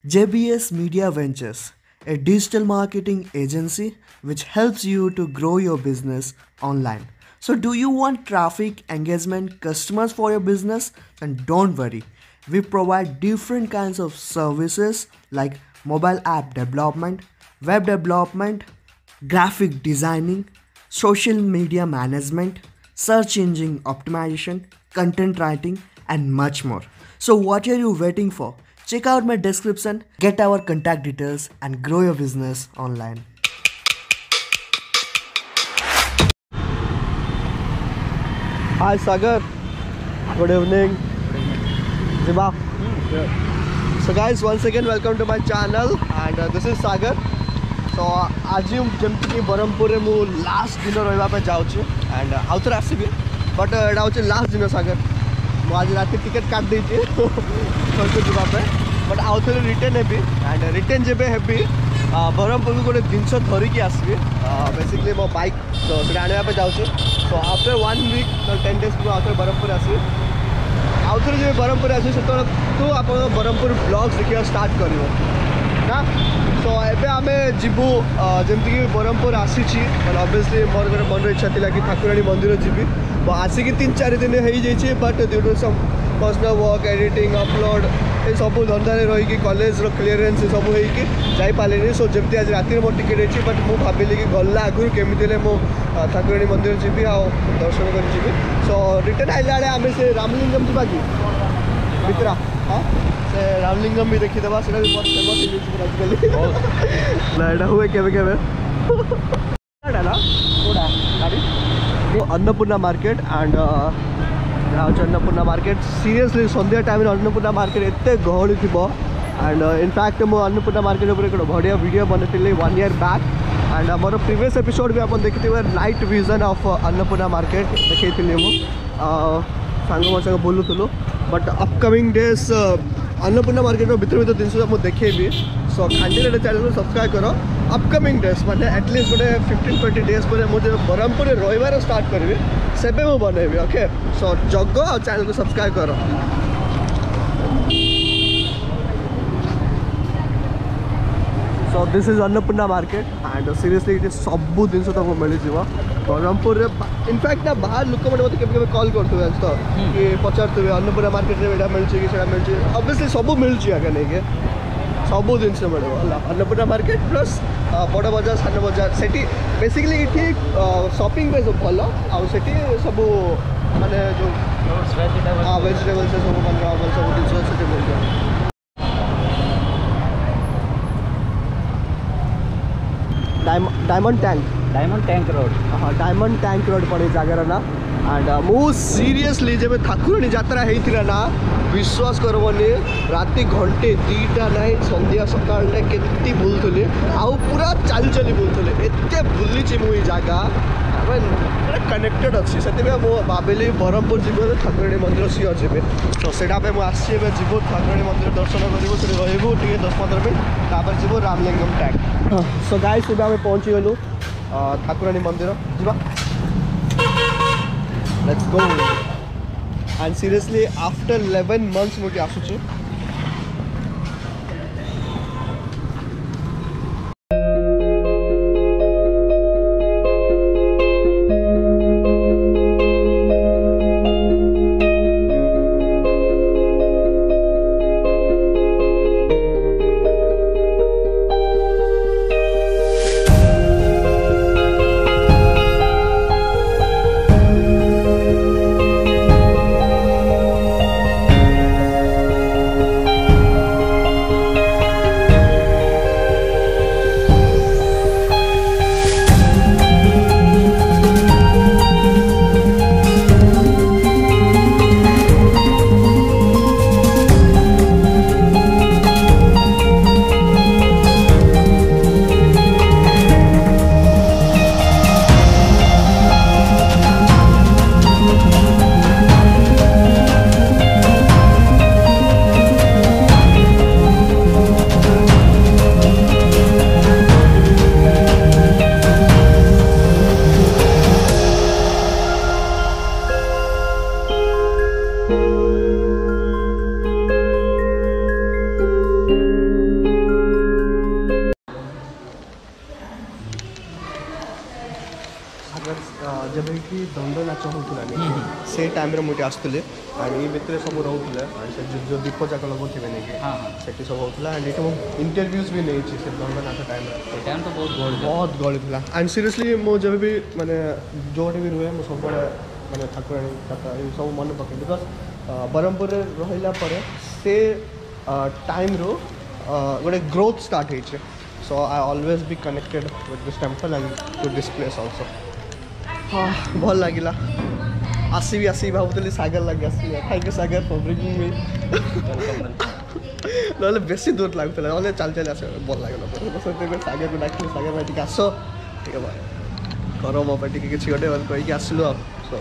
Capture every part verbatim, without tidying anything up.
J B S Media Ventures, a digital marketing agency which helps you to grow your business online. So, do you want traffic, engagement, customers for your business? Then don't worry. We provide different kinds of services like mobile app development, web development, graphic designing, social media management, search engine optimization, content writing, and much more. So, what are you waiting for? Check out my description, get our contact details, and grow your business online. Hi Sagar, good evening. Ziba. So guys, once again welcome to my channel and uh, this is Sagar. So आज जमती कि बरहमपुर मु last दिन रहा जाऊँ and आउ थे आसबि but एटा हूँ लास्ट दिन सागर मुझे रात टिकेट काट देती घर को जावाई बट आउ थे रिटर्न हेबी एंड रिटर्न जब हेबी बरहमपुर को गोटे जिनस धरिकी आसबि बेसिकली मो बाइक तो आने जाऊँ so after one week ten days पूरा आउ थे बरहमपुर आसबि आउ थे जब बरहमपुर आस तो आप बरहमपुर ब्लॉग्स देखा स्टार्ट कर ना सो एबे आमे जीवु जमती कि बरहमपुर आसी ऑब्वियसली मोर गोटे मन इच्छा थी कि ठाकुराणी मंदिर जीवी आसिक तीन चार दिन हो जाइए but due to some personal work editing upload ये सब धंदारे रही कॉलेज क्लीयरेंस सब होपारे सो जमी आज राति मोर टिकेट होती बट मुझे भाविली कि गला आगुरी केमी मुझे ठाकुराणी मंदिर जीवी आ दर्शन कर सो रिटर्न आइला बेले आम से रामलिंगम जावा कि मित्रा हाँ से रामलिंगम भी देखीदे से भी बहुत फेमस आजिकल ना हुए केवे केवे Annapurna market and Annapurna market seriously संध्या टाइम अन्नपूर्णा मार्केट एत गहली थी एंड इनफैक्ट मुझे अन्नपूर्णा मार्केट उपर एक बढ़िया वीडियो बनती one year back and more previous episode भी आप देखिए night vision of Annapurna market देखी मुझे सांग मोर संग बोलूलु but upcoming days Annapurna market भर भर जिन मुझे देखेबी सो खांडी चैनल सब्सक्राइब करो अपकमिंग डेज मैंने एटलिस्ट गोटे फिफ्टीन ट्वेंटी डेज पर मुझे बरहमपुर रही स्टार्ट करी से मुझे बनैबी ओके सो जग और चैनल को सब्सक्राइब करो so this is Annapurna market and seriously ये सब जिन तुमको मिल जाव बरहमपुर इनफैक्ट ना बाहर लोक मैंने मतलब केवे कॉल करते तो कि पचारे अन्नपूर्णा मार्केट में यहाँ मिलूँ कि मिलूँ ऑब्वियसली सब मिलूँ आगे नहीं सब जिन मिले अन्नपूर्णा मार्केट प्लस बड़ बजार सान बजार से बेसिकली ये शॉपिंग पे सब भल आउ से सब माने जो हाँ वेजिटेबल्स सब माने सब जिन मिल जाए diamond tank diamond tank road हाँ डायमंड टैंक रोड पड़े जगार ना एंड मु सीरियसली जब ठाकुराणी यात्रा होता ना विश्वास करबनी राति घंटे दीटा नाई संध्या सकाल के बुलूली आउ पूरा चली चली बुलूली एत बुली मुझे जगह कनेक्टेड अच्छी से भाविली बरहमपुर जी ठाकुराणी मंदिर सियोर जी तो सेटापे मुझे जीव ठाकुराणी मंदिर दर्शन करूँ रही टे दस पंद्रह मिनट तापर जीव रामलिंगम टैंक सो गाइस सुबह आम पहुँची गलु ठाकुराणी मंदिर जीवा let's go and seriously after eleven months मुझे आसूँ होता से टाइम मुझे आसुले एंड ये भितर सब रोते जो दीप जाक लगुवे नहीं से सब होता एंड ये इंटरव्यूज भी नहीं से दंडनाथ टाइम तो बहुत बहुत गहली था एंड सीरियसली मो जब भी माने जोटे भी रुहे मुझे सब माने ठाकुराणी कथा ये सब मन पके बिकज ब्रह्मपुर रहा से टाइम रो गोटे ग्रोथ स्टार्ट होइछे so I always be connected with this temple and to this place also हाँ भल लगिला आसबि आसबि भावुली सागर लगे आसली thank you Sagar for bringing me ना बेसी दूर लगुला ना चल चल आस भल लगे सागर को डाक सागर भाई टी आस ठीक है कर मो पे किसी गोटे कहीकि आसलु सो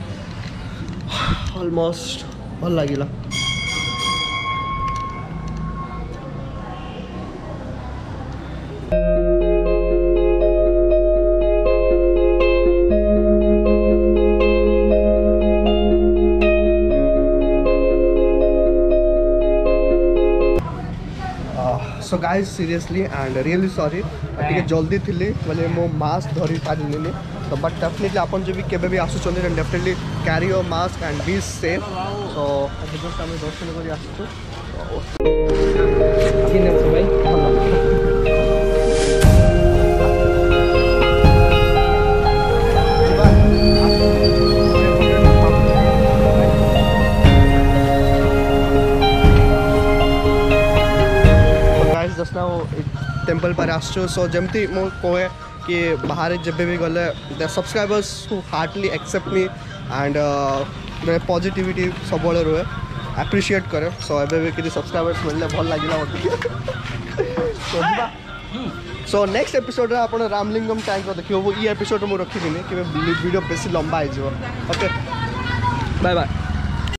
ऑलमोस्ट भल लगिला so guys seriously and really sorry टे जल्दी थी बोले मो मास्क धरी पारिनी तो बट डेफिनेटली आप जब भी केबे भी आसुँच definitely carry your mask and be safe so just आम दर्शन कर जस्ट ना टेम्पल पर आसो सो जमती मो कहे कि बाहर जब भी गले the subscribers who heartly accept me and मैं पॉजिटिविटी सब रुहे एप्रिशिएट करे सो एबे भी किसी सब्सक्राइबर्स मिलने भल लगे सो नेक्स्ट एपिसोड आप रामलिंगम टैंक देखिए वो ये एपिसोड मुझे रखी कि वीडियो बेसी लंबा हो ओके बाय बाय।